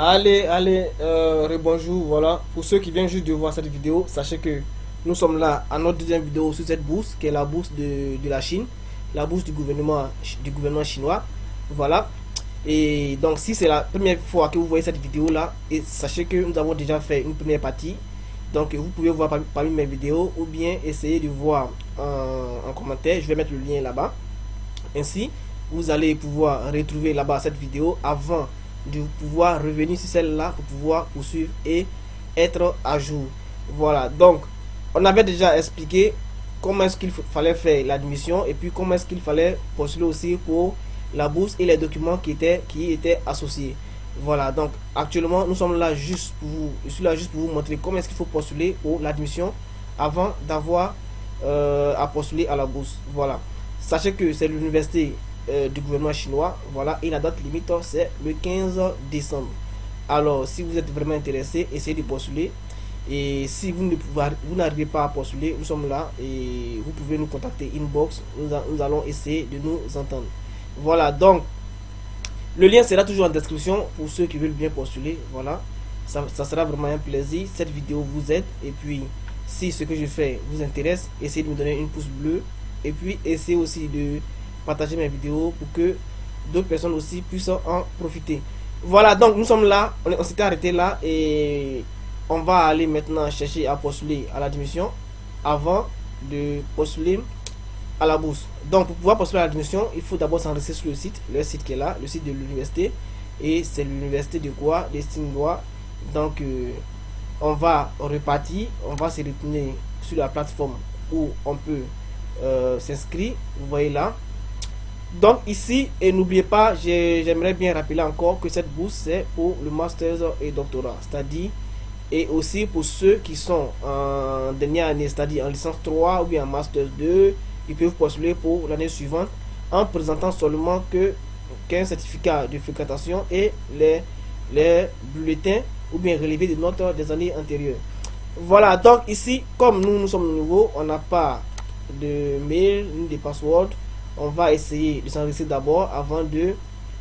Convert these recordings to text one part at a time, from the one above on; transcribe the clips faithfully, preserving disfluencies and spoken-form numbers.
Allez, allez, euh, rebonjour, voilà. Pour ceux qui viennent juste de voir cette vidéo, sachez que nous sommes là à notre deuxième vidéo sur cette bourse, qui est la bourse de, de la Chine, la bourse du gouvernement, du gouvernement chinois. Voilà. Et donc, si c'est la première fois que vous voyez cette vidéo-là, et sachez que nous avons déjà fait une première partie. Donc, vous pouvez voir parmi, parmi mes vidéos ou bien essayer de voir en, en commentaire. Je vais mettre le lien là-bas. Ainsi, vous allez pouvoir retrouver là-bas cette vidéo avant de pouvoir revenir sur celle-là pour pouvoir poursuivre et être à jour. Voilà, donc on avait déjà expliqué comment est-ce qu'il fallait faire l'admission et puis comment est-ce qu'il fallait postuler aussi pour la bourse et les documents qui étaient qui étaient associés. Voilà, donc actuellement nous sommes là juste pour vous, je suis là juste pour vous montrer comment est-ce qu'il faut postuler pour l'admission avant d'avoir euh, à postuler à la bourse. Voilà, sachez que c'est l'université Euh, du gouvernement chinois, voilà, et la date limite c'est le quinze décembre. Alors si vous êtes vraiment intéressé, essayez de postuler, et si vous ne pouvez, vous n'arrivez pas à postuler, nous sommes là et vous pouvez nous contacter inbox, nous, a, nous allons essayer de nous entendre. Voilà, donc le lien sera toujours en description pour ceux qui veulent bien postuler. Voilà, ça, ça sera vraiment un plaisir. Cette vidéo vous aide, et puis si ce que je fais vous intéresse, essayez de me donner une pouce bleu, et puis essayez aussi de partager mes vidéos pour que d'autres personnes aussi puissent en profiter. Voilà, donc nous sommes là, on, on s'était arrêté là et on va aller maintenant chercher à postuler à l'admission avant de postuler à la bourse. Donc pour pouvoir postuler à l'admission, il faut d'abord s'enregistrer sur le site, le site qui est là, le site de l'université, et c'est l'université de quoi, des Tsinghua. Donc euh, on va repartir, on va se retourner sur la plateforme où on peut euh, s'inscrire, vous voyez là. Donc ici, et n'oubliez pas, j'aimerais bien rappeler encore que cette bourse c'est pour le master et doctorat, c'est-à-dire, et aussi pour ceux qui sont en dernière année, c'est-à-dire en licence trois ou bien en master deux, ils peuvent postuler pour l'année suivante en présentant seulement que qu'un certificat de fréquentation et les, les bulletins ou bien relevés de notes des années antérieures. Voilà, donc ici, comme nous, nous sommes nouveaux, on n'a pas de mail ni de password. On va essayer de s'enregistrer d'abord avant de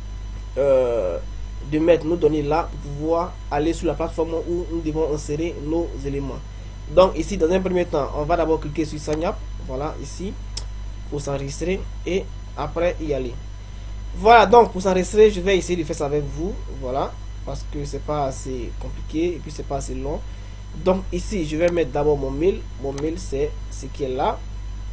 euh, de mettre nos données là pour pouvoir aller sur la plateforme où nous devons insérer nos éléments. Donc ici, dans un premier temps, on va d'abord cliquer sur Sign Up, voilà, ici, pour s'enregistrer, et après y aller. Voilà, donc pour s'enregistrer, je vais essayer de faire ça avec vous, voilà, parce que c'est pas assez compliqué et puis c'est pas assez long. Donc ici, je vais mettre d'abord mon mail. Mon mail, c'est ce qui est là.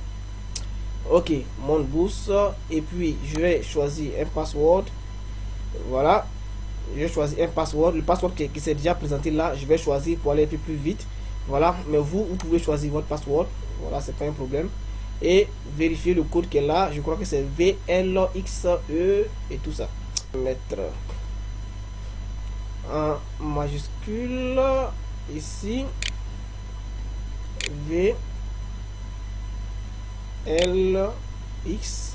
Ok, mon bourse, et puis je vais choisir un password. Voilà, je vais choisir un password. Le password qui, qui s'est déjà présenté là, je vais choisir pour aller un peu plus vite. Voilà, mais vous, vous pouvez choisir votre password. Voilà, c'est pas un problème. Et vérifier le code qui est là. Je crois que c'est V L X E et tout ça. Mettre en majuscule ici V L X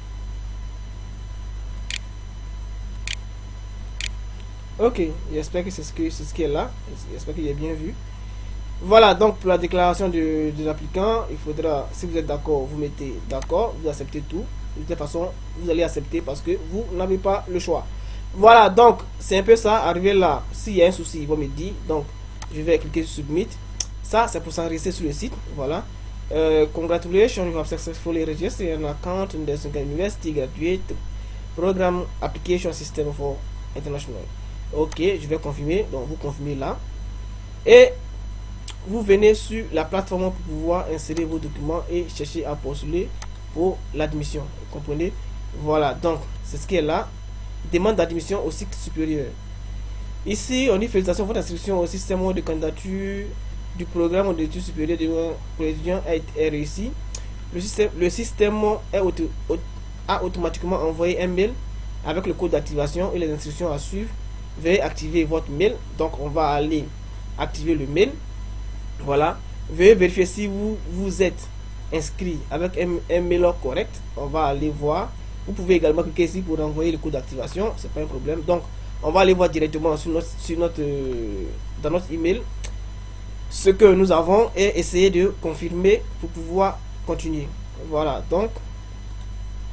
ok, j'espère que c'est ce que c'est ce qui est là, j'espère qu'il est bien vu. Voilà, donc pour la déclaration de, de l'applicant, il faudra, si vous êtes d'accord, vous mettez d'accord, vous acceptez tout. De toute façon, vous allez accepter parce que vous n'avez pas le choix. Voilà, donc c'est un peu ça. Arrivé là, s'il y a un souci, il va me dire. Donc je vais cliquer sur Submit. Ça, c'est pour s'enregistrer sur le site. Voilà. Uh, congratulations, you have successfully registered an account in the Tsinghua University Graduate Program Application System for International. Ok, je vais confirmer. Donc vous confirmez là. Et vous venez sur la plateforme pour pouvoir insérer vos documents et chercher à postuler pour l'admission. Vous comprenez? Voilà, donc c'est ce qui est là. Demande d'admission au cycle supérieur. Ici, on dit félicitations, votre inscription au système de candidature du programme d'études supérieures pour les étudiants est réussi. Le système, le système est auto, a automatiquement envoyé un mail avec le code d'activation et les instructions à suivre. Veuillez activer votre mail. Donc on va aller activer le mail. Voilà. Veuillez vérifier si vous vous êtes inscrit avec un, un mail correct. On va aller voir. Vous pouvez également cliquer ici pour envoyer le code d'activation. C'est pas un problème. Donc on va aller voir directement sur notre, sur notre euh, dans notre email ce que nous avons et essayer de confirmer pour pouvoir continuer. Voilà, donc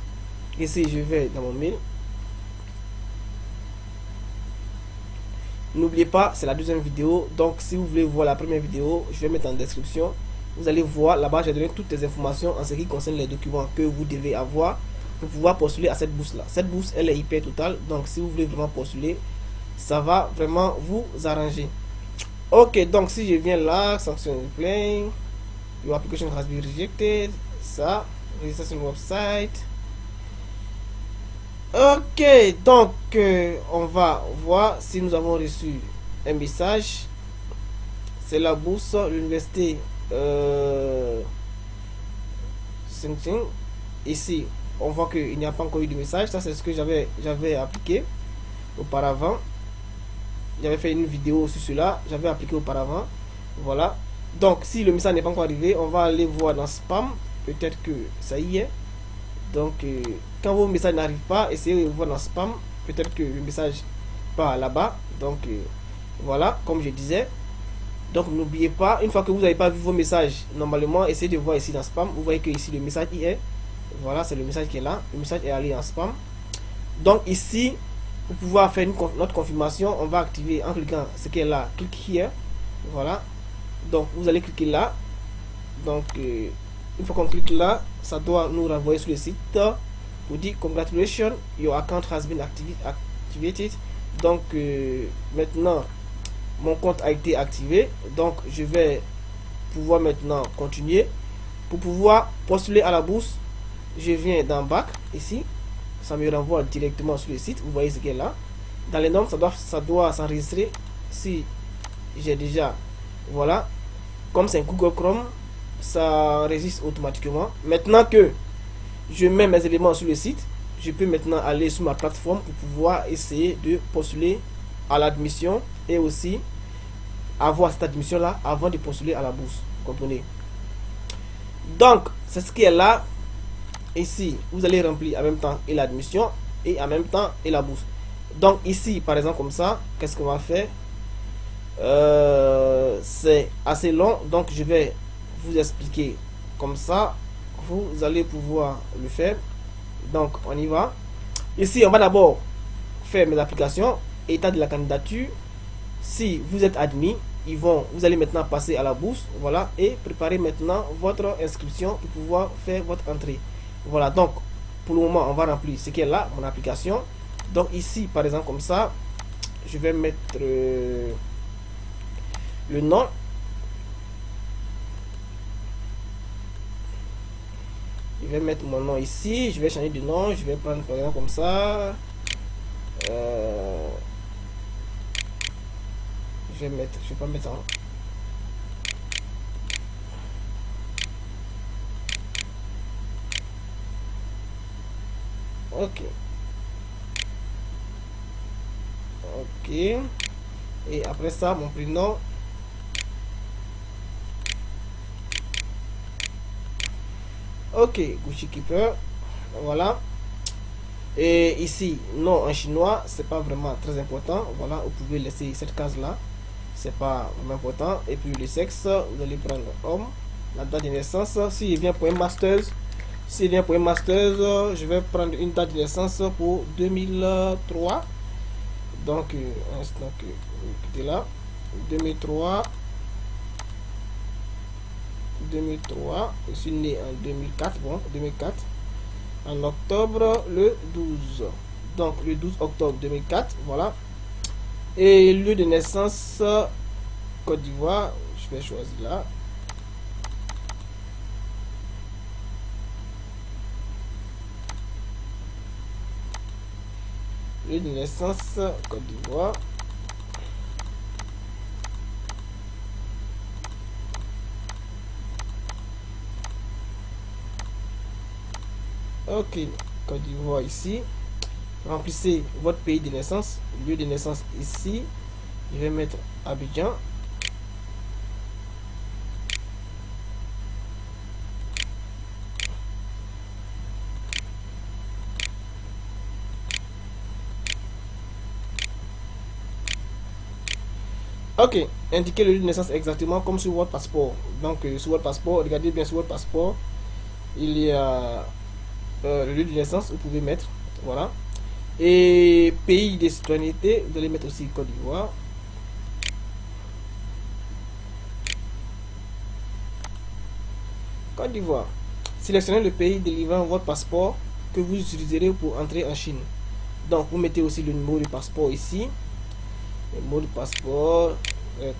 ici je vais dans mon mail. N'oubliez pas, c'est la deuxième vidéo. Donc si vous voulez voir la première vidéo, je vais mettre en description. Vous allez voir là-bas, j'ai donné toutes les informations en ce qui concerne les documents que vous devez avoir pour pouvoir postuler à cette bourse là. Cette bourse, elle est hyper totale. Donc si vous voulez vraiment postuler, ça va vraiment vous arranger. Ok, donc si je viens là, sanction replay, your application has been rejected, ça, registration website. Ok, donc euh, on va voir si nous avons reçu un message. C'est la bourse, l'université euh, ici on voit qu'il n'y a pas encore eu de message. Ça c'est ce que j'avais j'avais appliqué auparavant. J'avais fait une vidéo sur cela, j'avais appliqué auparavant. Voilà, donc si le message n'est pas encore arrivé, on va aller voir dans spam, peut-être que ça y est. Donc euh, quand vos messages n'arrivent pas, essayez de voir dans spam, peut-être que le message part là-bas. Donc euh, voilà, comme je disais. Donc n'oubliez pas, une fois que vous n'avez pas vu vos messages, normalement essayez de voir ici dans spam. Vous voyez que ici le message y est. Voilà, c'est le message qui est là. Le message est allé en spam. Donc ici, pour pouvoir faire une, notre confirmation, on va activer en cliquant ce qui est là, clique here. Voilà, donc vous allez cliquer là. Donc euh, une fois qu'on clique là, ça doit nous renvoyer sur le site pour dire congratulations, your account has been activated. Donc euh, maintenant mon compte a été activé, donc je vais pouvoir maintenant continuer. Pour pouvoir postuler à la bourse, je viens dans bac ici, ça me renvoie directement sur le site. Vous voyez ce qu'il y a là dans les normes, ça doit ça doit s'enregistrer. Si j'ai déjà, voilà, comme c'est un Google Chrome, ça enregistre automatiquement. Maintenant que je mets mes éléments sur le site, je peux maintenant aller sur ma plateforme pour pouvoir essayer de postuler à l'admission et aussi avoir cette admission là avant de postuler à la bourse. Vous comprenez? Donc c'est ce qui est là. Ici vous allez remplir en même temps et l'admission et en même temps et la bourse. Donc ici par exemple comme ça, qu'est-ce qu'on va faire? euh, c'est assez long, donc je vais vous expliquer comme ça, vous allez pouvoir le faire. Donc on y va. Ici on va d'abord faire mes applications, état de la candidature. Si vous êtes admis, ils vont vous allez maintenant passer à la bourse. Voilà, et préparer maintenant votre inscription pour pouvoir faire votre entrée. Voilà, donc pour le moment on va remplir ce qui est là, mon application. Donc ici par exemple comme ça, je vais mettre euh, le nom. Je vais mettre mon nom ici, je vais changer de nom, je vais prendre par exemple comme ça. Euh, je vais mettre, je vais pas mettre en ok. Ok. Et après ça, mon prénom. Ok, Gucci Keeper. Voilà. Et ici, nom en chinois, c'est pas vraiment très important. Voilà, vous pouvez laisser cette case là. C'est pas vraiment important. Et puis le sexe, vous allez prendre homme. La date de naissance, si il vient pour un master. S'il vient pour un master, je vais prendre une date de naissance pour deux mille trois. Donc, un instant que vous quittez là. deux mille trois. deux mille trois. Je suis né en deux mille quatre. Bon, deux mille quatre. En octobre le douze. Donc, le douze octobre deux mille quatre. Voilà. Et lieu de naissance, Côte d'Ivoire. Je vais choisir là. Lieu de naissance, Côte d'Ivoire. Ok, Côte d'Ivoire ici. Remplissez votre pays de naissance. Lieu de naissance ici. Je vais mettre Abidjan. Ok, indiquez le lieu de naissance exactement comme sur votre passeport. Donc euh, sur votre passeport, regardez bien sur votre passeport, il y a euh, le lieu de naissance, vous pouvez mettre, voilà. Et pays de citoyenneté, vous allez mettre aussi Côte d'Ivoire. Côte d'Ivoire. Sélectionnez le pays délivrant votre passeport que vous utiliserez pour entrer en Chine. Donc vous mettez aussi le numéro du passeport ici. Le numéro du passeport. Et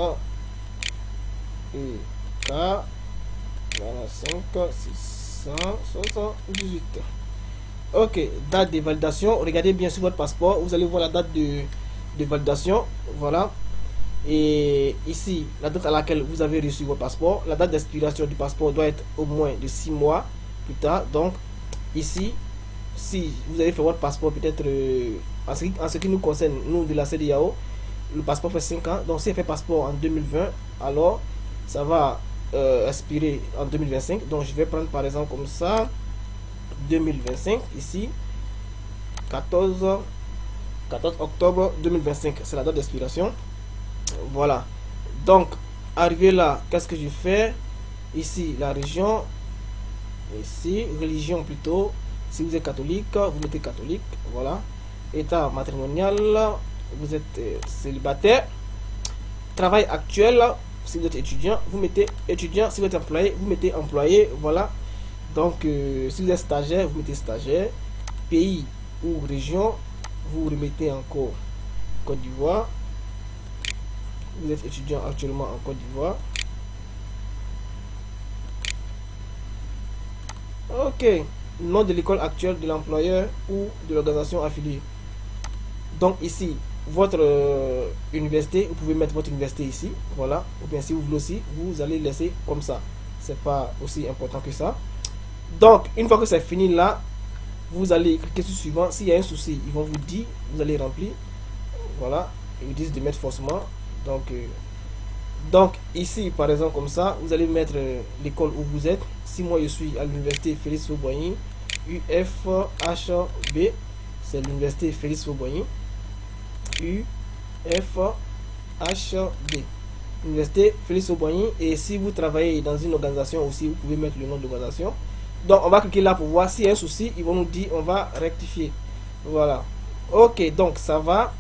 K. Voilà, cinq six cent soixante-dix-huit. Ok, date de validation. Regardez bien sur votre passeport. Vous allez voir la date de, de validation. Voilà. Et ici, la date à laquelle vous avez reçu votre passeport. La date d'expiration du passeport doit être au moins de six mois plus tard. Donc, ici, si vous avez fait votre passeport, peut-être euh, en, ce qui, en ce qui nous concerne, nous de la C E D E A O, le passeport fait cinq ans. Donc, si elle fait passeport en deux mille vingt, alors ça va euh, expirer en deux mille vingt-cinq. Donc, je vais prendre par exemple comme ça, deux mille vingt-cinq, ici, quatorze octobre deux mille vingt-cinq, c'est la date d'expiration. Voilà. Donc, arrivé là, qu'est-ce que je fais? Ici, la région. Ici, religion plutôt. Si vous êtes catholique, vous mettez catholique. Voilà. État matrimonial, vous êtes euh, célibataire. Travail actuel, si vous êtes étudiant, vous mettez étudiant. Si vous êtes employé, vous mettez employé. Voilà. Donc, euh, si vous êtes stagiaire, vous mettez stagiaire. Pays ou région, vous remettez encore Côte d'Ivoire. Vous êtes étudiant actuellement en Côte d'Ivoire. Ok. Nom de l'école actuelle, de l'employeur ou de l'organisation affiliée. Donc ici, votre euh, université, vous pouvez mettre votre université ici. Voilà. Ou bien si vous voulez aussi, vous allez laisser comme ça. C'est pas aussi important que ça. Donc, une fois que c'est fini là, vous allez cliquer sur suivant. S'il y a un souci, ils vont vous dire, vous allez remplir. Voilà. Ils vous disent de mettre forcément. Donc, euh, donc ici par exemple comme ça, vous allez mettre euh, l'école où vous êtes. Si moi je suis à l'université Félix Houphouët-Boigny, U F H B, c'est l'université Félix Houphouët-Boigny, U F H B, université Félix Houphouët-Boigny. Et si vous travaillez dans une organisation aussi, vous pouvez mettre le nom de l'organisation. Donc on va cliquer là pour voir s'il y a un souci, ils vont nous dire, on va rectifier. Voilà. Ok, donc ça va.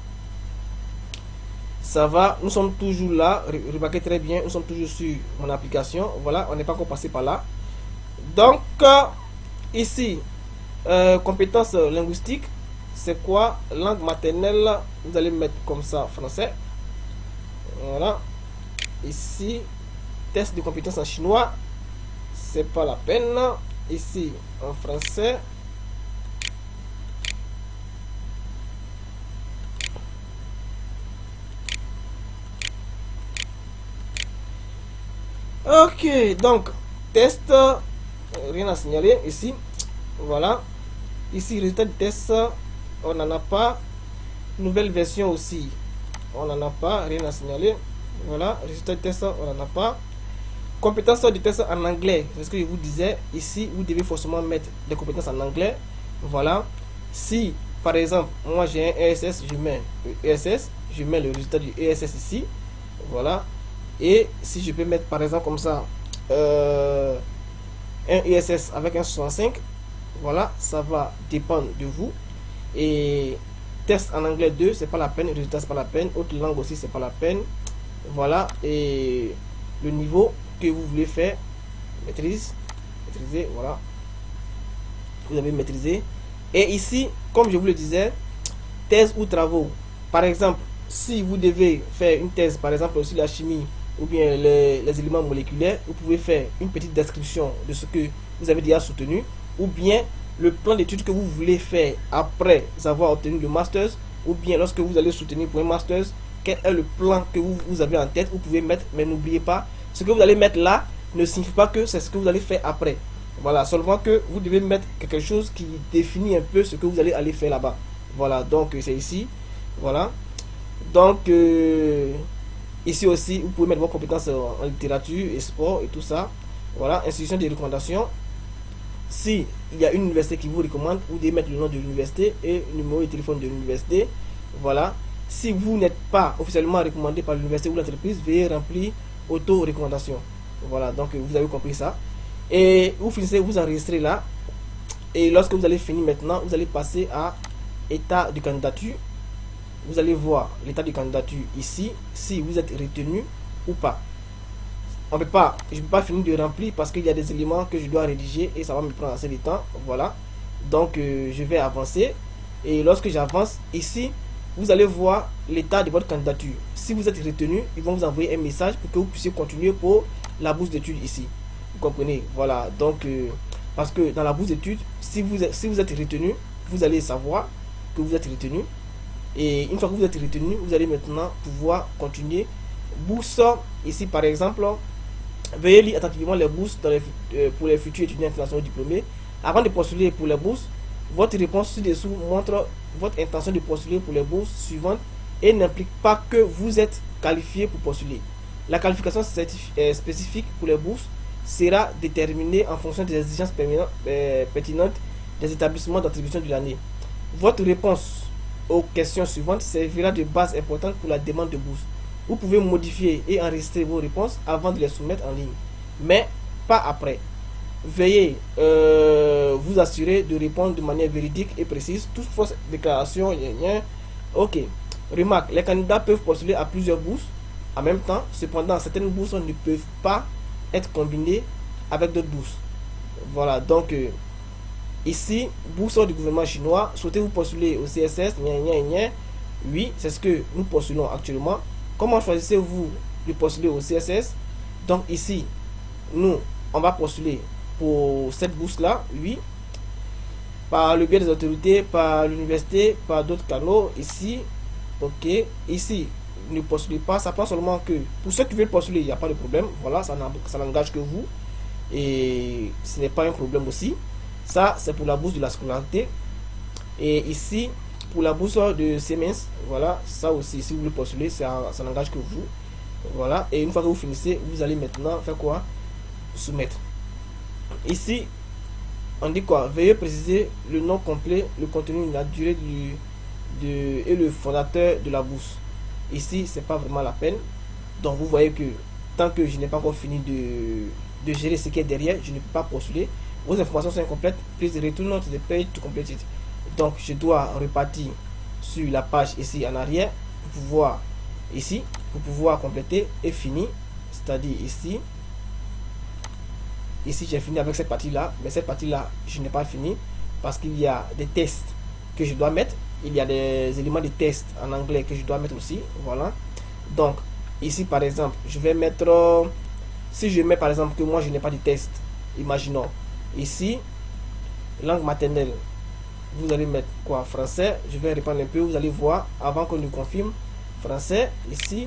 Ça va, nous sommes toujours là, remarquez très bien, nous sommes toujours sur mon application. Voilà, on n'est pas encore passé par là. Donc, euh, ici, euh, compétences linguistiques, c'est quoi? Langue maternelle, vous allez mettre comme ça, français. Voilà. Ici, test de compétences en chinois, c'est pas la peine. Ici, en français. Ok, donc test, euh, rien à signaler ici. Voilà. Ici, résultat du test, on n'en a pas. Nouvelle version aussi, on n'en a pas, rien à signaler. Voilà, résultat du test, on n'en a pas. Compétences du test en anglais, c'est ce que je vous disais. Ici, vous devez forcément mettre des compétences en anglais. Voilà. Si, par exemple, moi j'ai un E S S, je mets le E S S, je mets le résultat du E S S ici. Voilà. Et si je peux mettre par exemple comme ça euh, un E S S avec un soixante-cinq, voilà, ça va dépendre de vous. Et test en anglais deux, c'est pas la peine, résultat c'est pas la peine, autre langue aussi c'est pas la peine. Voilà, et le niveau que vous voulez faire, maîtrise, maîtriser, voilà, vous avez maîtrisé. Et ici, comme je vous le disais, thèse ou travaux. Par exemple, si vous devez faire une thèse, par exemple sur la chimie ou bien les, les éléments moléculaires, vous pouvez faire une petite description de ce que vous avez déjà soutenu, ou bien le plan d'études que vous voulez faire après avoir obtenu le master, ou bien lorsque vous allez soutenir pour un master, quel est le plan que vous, vous avez en tête, vous pouvez mettre, mais n'oubliez pas, ce que vous allez mettre là ne signifie pas que c'est ce que vous allez faire après. Voilà, seulement que vous devez mettre quelque chose qui définit un peu ce que vous allez aller faire là-bas. Voilà, donc c'est ici. Voilà. Donc, euh, ici aussi, vous pouvez mettre vos compétences en littérature et sport et tout ça. Voilà, institution de recommandation. Si il y a une université qui vous recommande, vous devez mettre le nom de l'université et le numéro de téléphone de l'université. Voilà. Si vous n'êtes pas officiellement recommandé par l'université ou l'entreprise, veuillez remplir auto-recommandation. Voilà, donc vous avez compris ça. Et vous finissez, vous enregistrez là. Et lorsque vous allez finir maintenant, vous allez passer à état de candidature. Vous allez voir l'état de candidature ici, si vous êtes retenu ou pas. on peut pas, je ne peux pas finir de remplir parce qu'il y a des éléments que je dois rédiger et ça va me prendre assez de temps. Voilà, donc euh, je vais avancer et lorsque j'avance ici, vous allez voir l'état de votre candidature. Si vous êtes retenu, ils vont vous envoyer un message pour que vous puissiez continuer pour la bourse d'études ici. Vous comprenez? Voilà, donc euh, parce que dans la bourse d'études, si vous êtes, si vous êtes retenu, vous allez savoir que vous êtes retenu. Et une fois que vous êtes retenu, vous allez maintenant pouvoir continuer. Bourse, ici par exemple, veuillez lire attentivement les bourses dans les, euh, pour les futurs étudiants internationaux diplômés. Avant de postuler pour les bourses, votre réponse ci-dessous montre votre intention de postuler pour les bourses suivantes et n'implique pas que vous êtes qualifié pour postuler. La qualification euh, spécifique pour les bourses sera déterminée en fonction des exigences euh, pertinentes des établissements d'attribution de l'année. Votre réponse aux questions suivantes servira de base importante pour la demande de bourse. Vous pouvez modifier et enregistrer vos réponses avant de les soumettre en ligne, mais pas après. Veuillez euh, vous assurer de répondre de manière véridique et précise. Toute fausse déclaration, ok. Remarque, les candidats peuvent postuler à plusieurs bourses en même temps. Cependant, certaines bourses ne peuvent pas être combinées avec d'autres bourses. Voilà, donc euh, ici, bourse du gouvernement chinois. Souhaitez-vous postuler au C S S? Oui, c'est ce que nous postulons actuellement. Comment choisissez-vous de postuler au C S S? Donc ici, nous, on va postuler pour cette bourse-là, oui, par le biais des autorités, par l'université, par d'autres canaux, ici, ok, ici, ne postulez pas, ça prend seulement que, pour ceux qui veulent postuler, il n'y a pas de problème, voilà, ça n'engage que vous, et ce n'est pas un problème aussi, ça, c'est pour la bourse de la scolarité, et ici, pour la bourse de Siemens, voilà, ça aussi, si vous voulez postuler, ça, ça n'engage que vous, voilà, et une fois que vous finissez, vous allez maintenant faire quoi? Soumettre. Ici, on dit quoi? Veuillez préciser le nom complet, le contenu, la durée du, de, et le fondateur de la bourse. Ici, c'est pas vraiment la peine. Donc, vous voyez que tant que je n'ai pas encore fini de, de gérer ce qui est derrière, je ne peux pas postuler. Vos informations sont incomplètes. Please return to the page to complete it. Donc, je dois repartir sur la page ici en arrière pour pouvoir ici pour pouvoir compléter et finir. C'est-à-dire ici. Ici, j'ai fini avec cette partie-là, mais cette partie-là, je n'ai pas fini parce qu'il y a des tests que je dois mettre. Il y a des éléments de tests en anglais que je dois mettre aussi. Voilà. Donc, ici, par exemple, je vais mettre... Euh, si je mets, par exemple, que moi, je n'ai pas de test, imaginons. Ici, langue maternelle, vous allez mettre quoi? Français. Je vais répondre un peu, vous allez voir, avant qu'on nous confirme. Français, ici...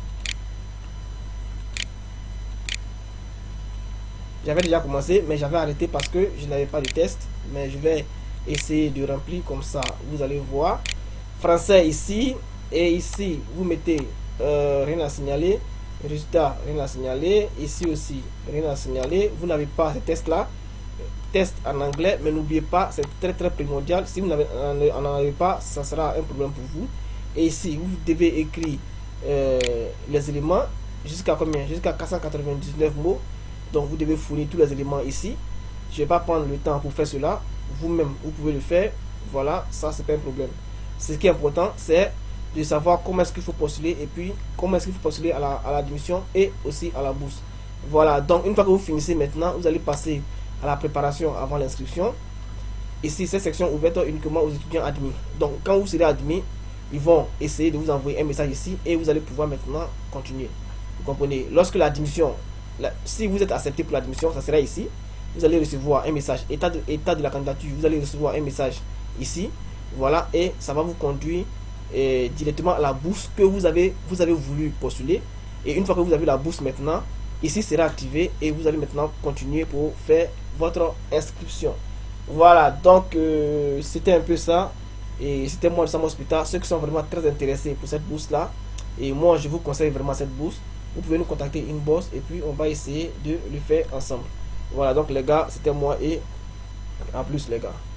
J'avais déjà commencé, mais j'avais arrêté parce que je n'avais pas de test. Mais je vais essayer de remplir comme ça. Vous allez voir. Français ici. Et ici, vous mettez euh, rien à signaler. Résultat, rien à signaler. Ici aussi, rien à signaler. Vous n'avez pas ce test-là. Test en anglais. Mais n'oubliez pas, c'est très très primordial. Si vous n'en avez pas, ça sera un problème pour vous. Et ici, vous devez écrire euh, les éléments. Jusqu'à combien? Jusqu'à quatre cent quatre-vingt-dix-neuf mots. Donc vous devez fournir tous les éléments ici. Je ne vais pas prendre le temps pour faire cela. Vous-même, vous pouvez le faire. Voilà, ça c'est pas un problème. Ce qui est important, c'est de savoir comment est-ce qu'il faut postuler et puis comment est-ce qu'il faut postuler à la, à l'admission et aussi à la bourse. Voilà, donc une fois que vous finissez maintenant, vous allez passer à la préparation avant l'inscription. Ici, cette section ouverte uniquement aux étudiants admis. Donc quand vous serez admis, ils vont essayer de vous envoyer un message ici et vous allez pouvoir maintenant continuer. Vous comprenez? Lorsque l'admission... Là, si vous êtes accepté pour l'admission, ça sera ici. Vous allez recevoir un message état de, état de la candidature. Vous allez recevoir un message ici. Voilà, et ça va vous conduire eh, directement à la bourse que vous avez, vous avez voulu postuler. Et une fois que vous avez la bourse maintenant, ici sera activé et vous allez maintenant continuer pour faire votre inscription. Voilà, donc euh, c'était un peu ça. Et c'était moi, le Sam Hospital. Ceux qui sont vraiment très intéressés pour cette bourse là. Et moi, je vous conseille vraiment cette bourse. Vous pouvez nous contacter inbox et puis on va essayer de le faire ensemble. Voilà, donc les gars, c'était moi et à plus les gars.